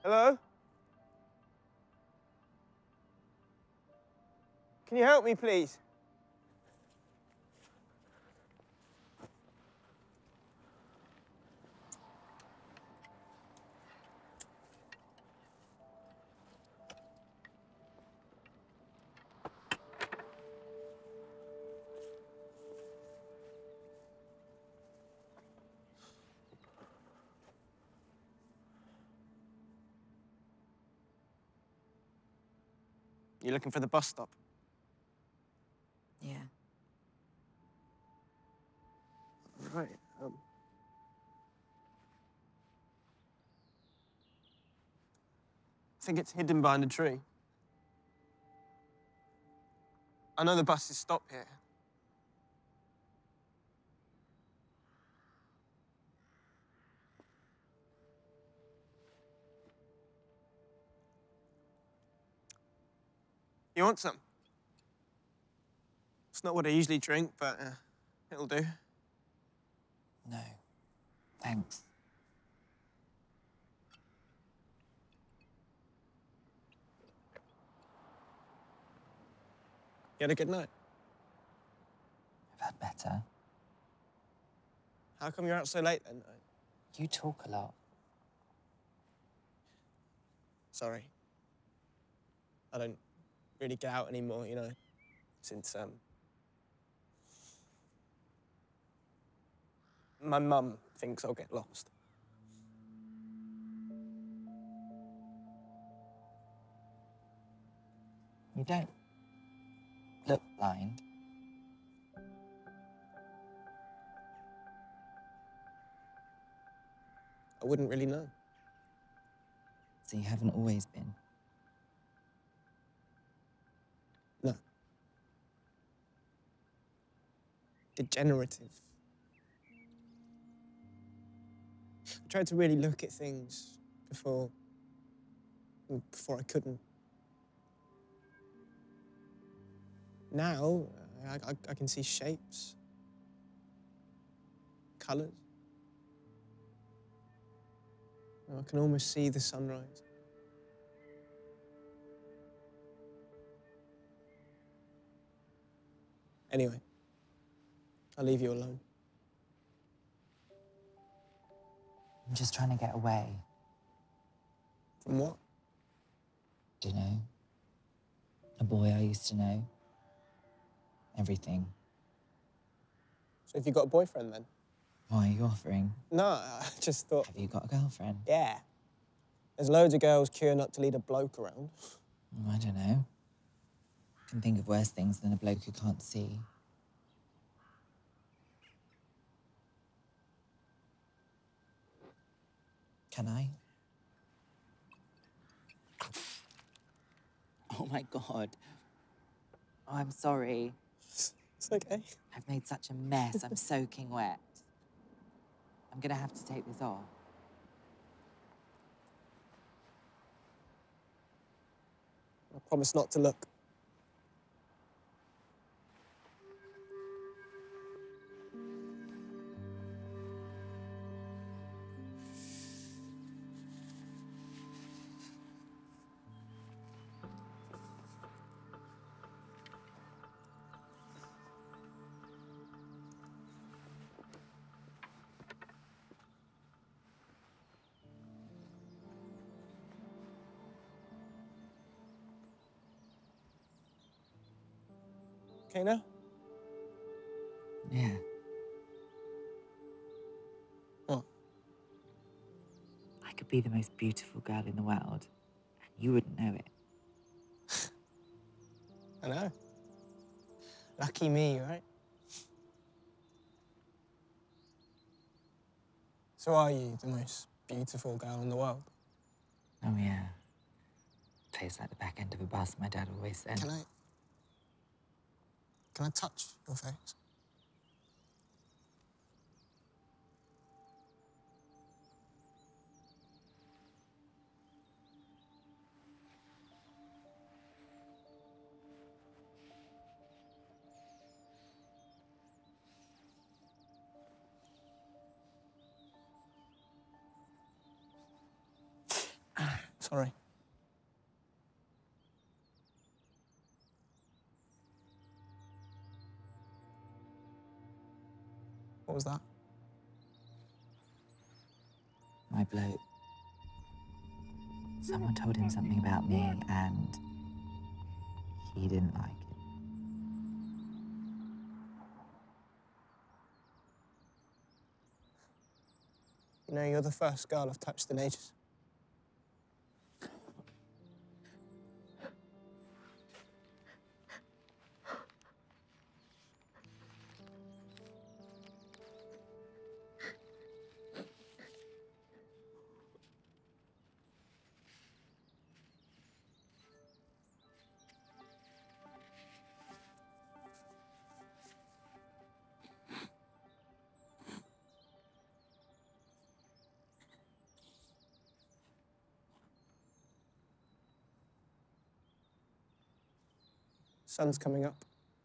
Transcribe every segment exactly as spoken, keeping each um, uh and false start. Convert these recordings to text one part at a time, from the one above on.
Hello? Can you help me, please? You looking for the bus stop? Yeah. Right. Um... I think it's hidden behind a tree. I know the buses stop here. You want some? It's not what I usually drink, but uh, it'll do. No, thanks. You had a good night? I've had better. How come you're out so late then? You talk a lot. Sorry. I don't really get out anymore, you know, since, um... my mum thinks I'll get lost. You don't look blind. I wouldn't really know. So you haven't always been? No. Degenerative. I tried to really look at things before... before I couldn't. Now, I, I, I can see shapes, colours. I can almost see the sunrise. Anyway, I'll leave you alone. I'm just trying to get away. From what? Do you know? A boy I used to know. Everything. So have you got a boyfriend then? Why are you offering? No, I just thought... Have you got a girlfriend? Yeah. There's loads of girls queuing up to lead a bloke around. I don't know. I can think of worse things than a bloke who can't see. Can I? Oh my God. Oh, I'm sorry. It's okay. I've made such a mess. I'm soaking wet. I'm gonna have to take this off. I promise not to look. Okay now? Yeah. What? I could be the most beautiful girl in the world, and you wouldn't know it. I know. Lucky me, right? So are you the most beautiful girl in the world? Oh, yeah. Tastes like the back end of a bus, my dad always said. Can I... Can I touch your face? Sorry. What was that? My bloke. Someone told him something about me and he didn't like it. You know, you're the first girl I've touched in ages. Sun's coming up.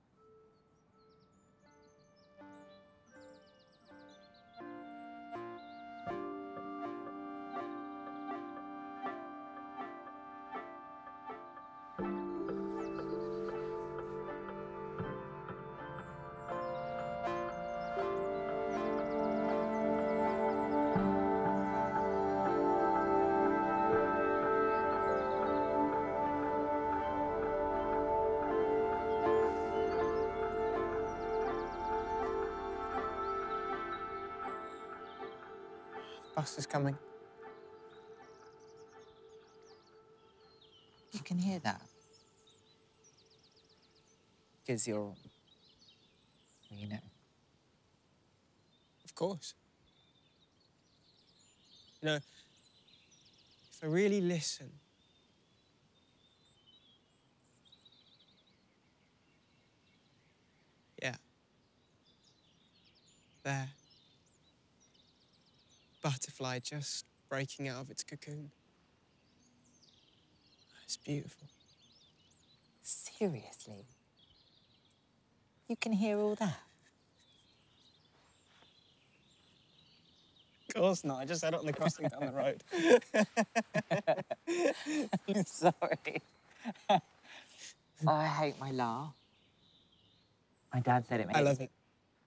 Bus is coming. You can hear that? Because you're, you know. Of course. You know, if I really listen, yeah. There. Butterfly just breaking out of its cocoon. It's beautiful. Seriously? You can hear all that? Of course not. I just had it on the crossing down the road. I'm sorry. Oh, I hate my laugh. My dad said it makes I love it.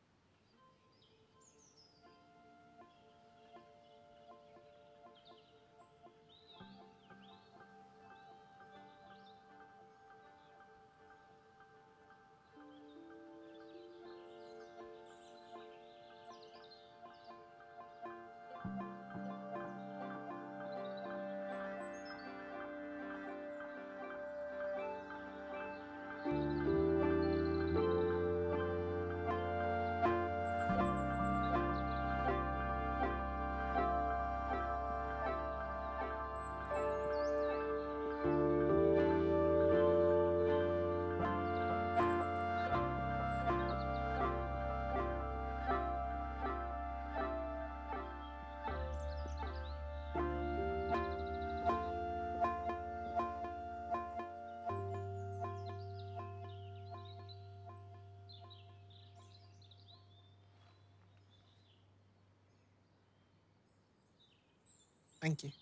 Thank you.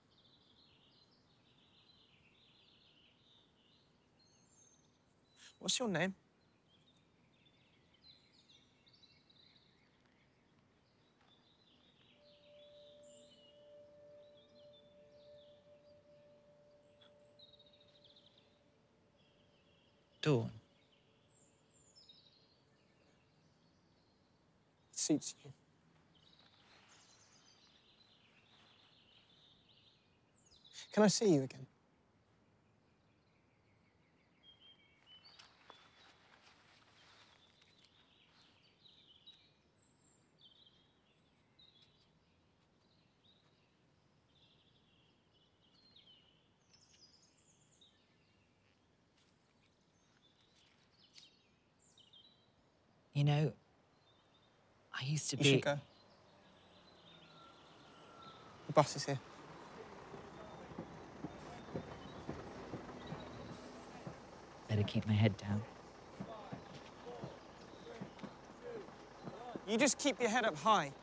What's your name? Dawn. It suits you. Can I see you again? You know, I used to You be... should go. The bus is here. Better keep my head down. You just keep your head up high.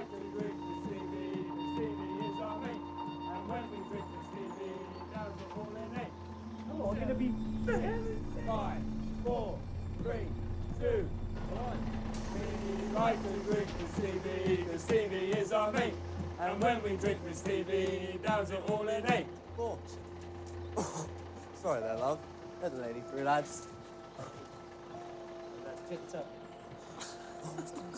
like to drink with Stevie, because Stevie is our mate. And when we drink with Stevie, down to all in eight. Oh, I'm gonna be five, four, three, two, one. We like to drink with Stevie, because Stevie is our mate. And when we drink with Stevie, down to all in eight. Four. Sorry there, love. Let the lady through, lads. That's picked up.